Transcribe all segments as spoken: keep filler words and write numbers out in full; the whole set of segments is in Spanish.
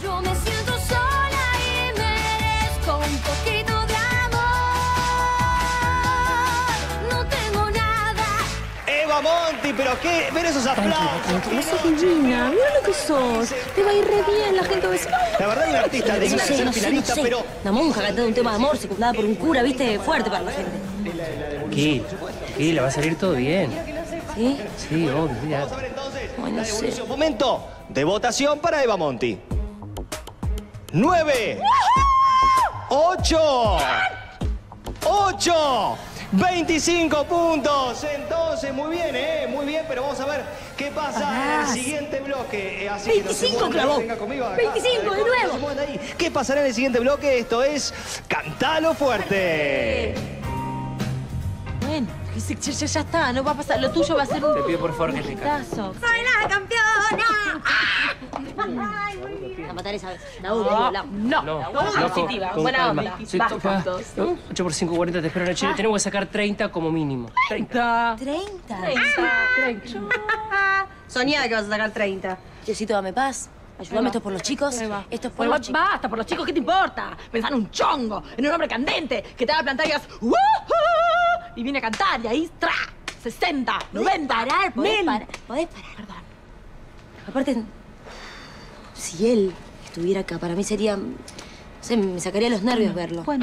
Yo me siento sola y merezco un poquito de amor. No tengo nada. Eva Monti, pero qué, ver esos aplausos. No sos divina, mira lo que sos. Te va a ir re bien, la gente va a decir... La verdad, un artista digna de ser finalista, pero... Una monja cantando un tema de amor secundada por un cura, viste, fuerte para la gente. ¿Qué? ¿Qué? Le va a salir todo bien. ¿Sí? Sí, obvio, ya. Vamos a ver entonces Ay, no la sé. devolución. Momento de votación para Eva Monti. Nueve. Ocho. Ocho. veinticinco puntos. Entonces, muy bien, ¿eh? Muy bien, pero vamos a ver qué pasa en el siguiente bloque. Eh, Así que no se veinticinco muevan, clavó. venga conmigo acá. veinticinco de No nuevo. se muevan de ahí. ¿Qué pasará en el siguiente bloque? Esto es Cantalo Fuerte. Bueno, ya, ya, ya está, no va a pasar. Lo tuyo va a ser un... Te pido por favor que te calles. hitazo. ¡Soy la campeona! Ay, muy bien. A matar esa vez. La última, la... No, No, no, loco, positiva, con buena calma. onda. Sí, Basta, toca. todos. ¿No? ocho por cinco, cuarenta, te espero en el Chile. Tenemos que sacar treinta como mínimo. treinta. Treinta. ¿treinta? Treinta. Soñá que vas a sacar treinta. Diosito, dame paz. Ayúdame, esto es por los chicos. Ahí va. Esto es por Bueno, los chicos. basta, por los chicos, ¿qué te importa? Pensá en un chongo, en un hombre candente, que te va a plantar y digas ¡Woohoo! Y viene a cantar y ahí ¡tra! sesenta, noventa, Parar, podés mil. parar. Podés parar. Perdón. Aparte, si él estuviera acá, para mí sería... No sé, me sacaría los nervios verlo. Bueno,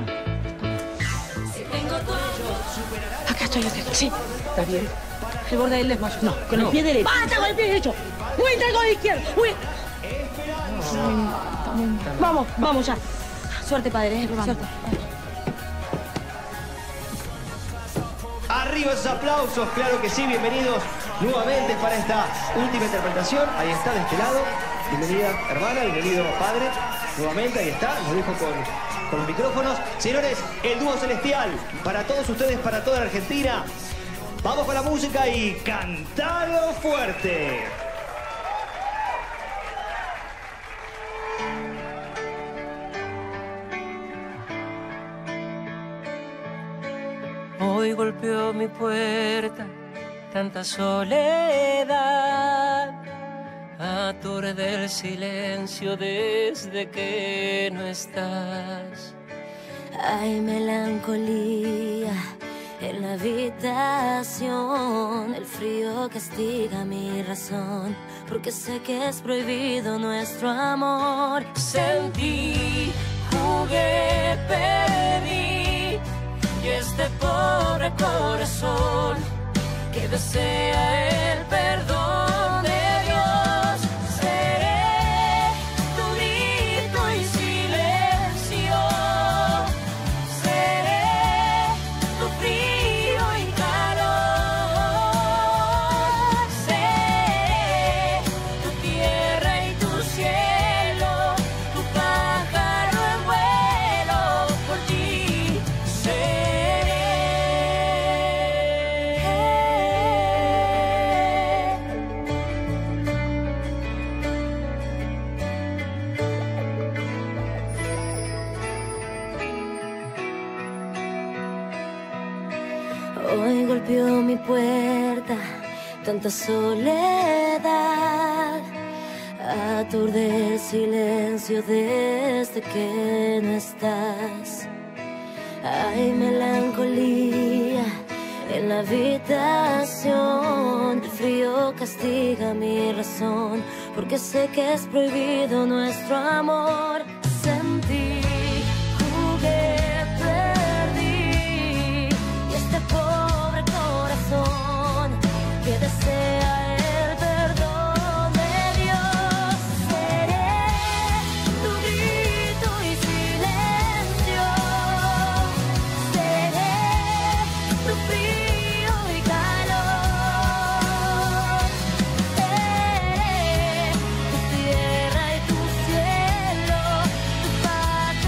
acá estoy, acá estoy. Sí, está bien. El borde del desmayo. No, con el pie derecho. ¡Basta con el pie derecho! ¡Muy con el izquierdo! ¡Muy! Vamos, vamos ya. Suerte, padre. ¿eh? Suerte. Arriba esos aplausos, claro que sí, bienvenidos nuevamente para esta última interpretación. Ahí está, de este lado. Bienvenida, hermana, bienvenido, padre. Nuevamente, ahí está, nos dijo con, con los micrófonos. Señores, el dúo celestial, para todos ustedes, para toda la Argentina. Vamos con la música y cantalo fuerte. Hoy golpeó mi puerta tanta soledad, aturde el silencio desde que no estás. Hay melancolía en la habitación. El frío castiga mi razón, porque sé que es prohibido nuestro amor. Sentí, jugué, perdí, y este pobre corazón que desea el perdón de Dios. Seré tu grito y silencio, seré tu frío y calor, seré tu tierra y tu cielo, tu pájaro en vuelo, por ti Hoy golpeó mi puerta tanta soledad, aturde el silencio desde que no estás. Hay melancolía en la habitación. El frío castiga mi razón, porque sé que es prohibido nuestro amor. Sentí, jugué, perdí, y este pobre corazón que desea el perdón de Dios. Seré tu grito y silencio, seré tu frío y calor, seré tu tierra y tu cielo, tu paz.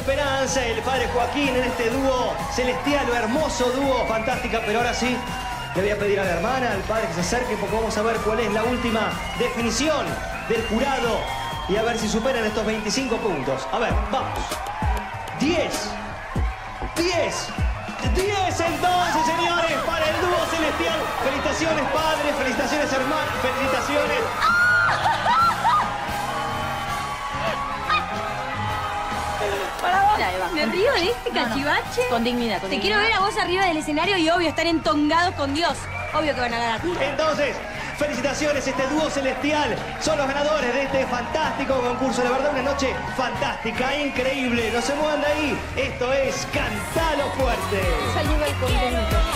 Esperanza, el padre Joaquín en este dúo celestial, o hermoso dúo, fantástica. Pero ahora sí, le voy a pedir a la hermana, al padre que se acerque, porque vamos a ver cuál es la última definición del jurado y a ver si superan estos veinticinco puntos. A ver, vamos. diez. diez. diez entonces, señores, para el dúo celestial. Felicitaciones, padre. Felicitaciones, hermano. Felicitaciones. Para vos. Dale, va. Me río de este cachivache. Con dignidad, con Te dignidad. quiero ver a vos arriba del escenario y obvio estar entongados con Dios. Obvio que van a ganar. Entonces, felicitaciones, este dúo celestial son los ganadores de este fantástico concurso. La verdad, una noche fantástica, increíble. No se muevan de ahí. Esto es Cantalo Fuerte. Saluda el contenido.